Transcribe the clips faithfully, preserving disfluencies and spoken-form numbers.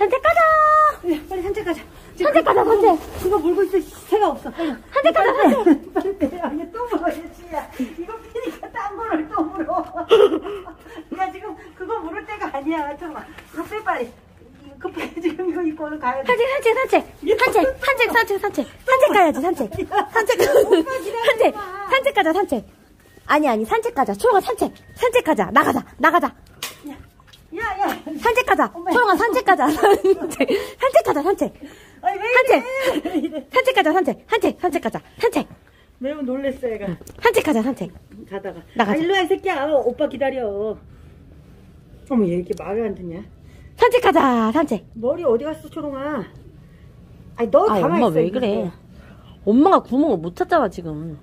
산책 가자. 그래, 빨리 산책 가자. 산책 가자, 산책. 이거 물고 있을 새가 없어. 빨리. 산책 가자, 산책. 빨리 빼. 아, 이게 또 물어, 얘지야. 이거 피니까 딴 거를 또 물어. 야, 지금 그거 물을 때가 아니야. 잠깐만. 이거 빼, 빨리. 급해. 지금 이거 입고 가야 돼. 산책, 산책, 산책. 산책, 산책, 산책, 산책. 산책 가야지, 산책. 산책, 산책. 산책 가자, 산책. 아니, 아니, 산책 가자. 초롱아, 산책. 산책 가자. 나가자, 나가자. 야, 야. 산책 가자. 초롱아, 산책 가자. 산책. 산책 가자, 산책. 아니, 왜 산책. 이래? 왜 이래? 산책 가자, 산책. 산책, 산책 가자. 산책. 매우 놀랬어, 얘가. 산책 가자, 산책. 가다가. 나가자. 아, 일로 와, 이 새끼야. 오빠 기다려. 어머, 얘 이렇게 말을 안 듣냐? 산책 가자, 산책. 머리 어디 갔어, 초롱아? 아니, 너 아, 가만히 엄마 있어. 왜 그래? 엄마가 구멍을 못 찾잖아, 지금.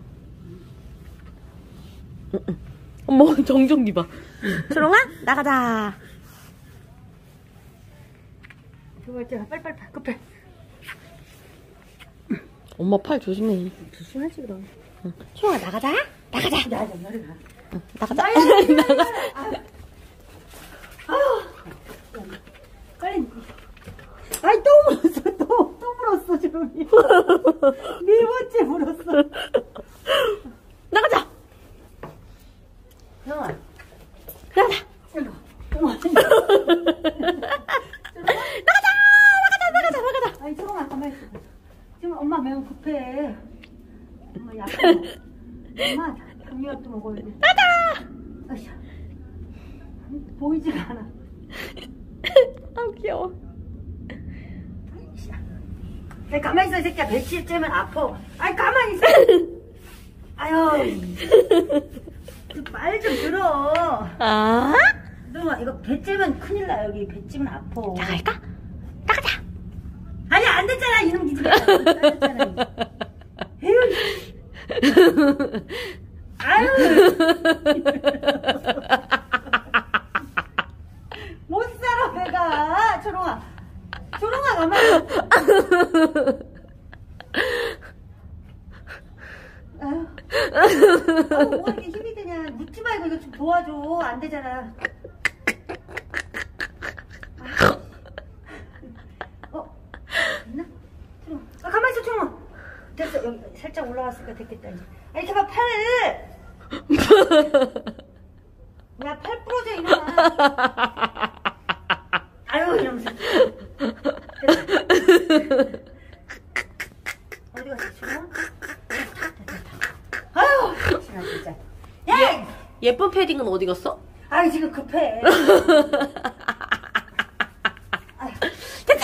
응, 응. 어머, 정정기 봐. 초롱아, 나가자. 들어갈게. 빨리빨리, 급해. 엄마 팔 조심해. 조심하지, 그럼. 응. 초롱아, 나가자. 나가자. 야, 좀 너리 가. 응, 나가자. 나가. 아유. 빨리. 아이, 또 물었어, 또, 또 물었어, 지금. 네 번째 물었어. 나가자. 형아. 나가자. 이거. 형아. 나가자. 나가자. 나가자. 나가자. 아니, 초롱아, 가만히 있어. 지금 엄마 매우 급해. 엄마 약간. 엄마, 당뇨약도 먹어야 돼. 나가자. 아이씨. 보이지가 않아. 아우, 귀여워. 야, 가만히 있어, 이 새끼야. 배치에 째면 아파. 아이, 가만히 있어. 아유. 말 좀 들어. 아? 너 이거 배 째면 큰일 나, 여기. 배 찌면 아파. 나갈까? 나가자. 아니, 안 됐잖아, 이놈 기집애. 안 됐잖아. 에휴. 아유. 못 살아, 내가. 초롱아. 초롱아, 가만히 있어. 아유. 어, 뭐가 이렇게 힘이 드냐. 묻지 말고 이거 좀 도와줘. 안 되잖아. 어? 있나? 초롱아. 아, 가만히 있어, 초롱아. 됐어. 여기 살짝 올라갔으니까 됐겠다, 이제. 아, 이렇게 봐, 팔을. 야, 팔 부러져, 이놈아. 아유, 이러면서. 어디 갔어, 초롱아? 아유, 진짜, 진짜. 야! 예쁜 패딩은 어디 갔어? 아유, 지금 급해. 아유. 됐다.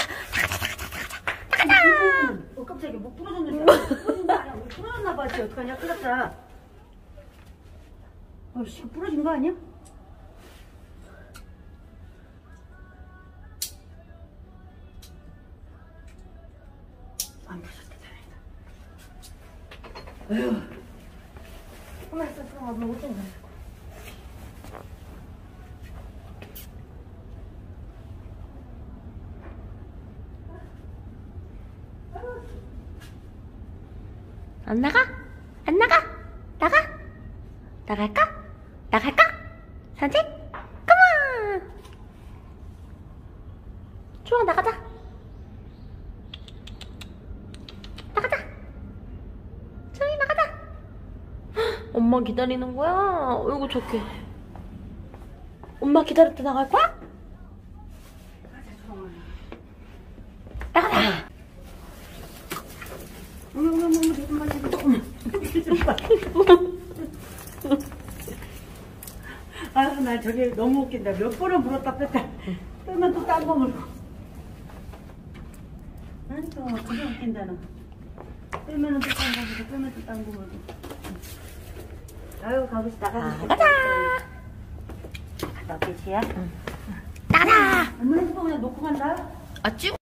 나가자. 어, 깜짝이야. 뭐 부러졌는 줄 알았어. 부러진 거 아니야. 뭐 부러졌나 봐. 지 어떡하냐. 큰일 났다. 어이씨, 부러진 거 아니야? 안 부러졌다. 다행이다. 에휴. 가만히 있어. 그럼 엄마 옷 좀 가지고. 안 나가? 안 나가? 나가? 나갈까? 나갈까? 산책? 컴온! 초롱아, 나가자. 나가자. 초롱이 나가자. 헉, 엄마 기다리는 거야? 어이구, 좋게. 엄마 기다릴 때 나갈 거야? 나가자. 어머, 어머, 어머, 잠깐만, 잠깐만. 아, 나 저게 너무 웃긴다. 몇 번을 물었다 뺐다. 빼면 또 딴 거 물고. 아니, 또 되게 웃긴다, 너. 빼면은 또 딴 거 물고, 빼면 또 딴 거 물고. 아유, 가고 싶다. 아, 가자. 나 끝이야? 나가자. 엄마 핸드폰 그냥 놓고 간다. 아, 찍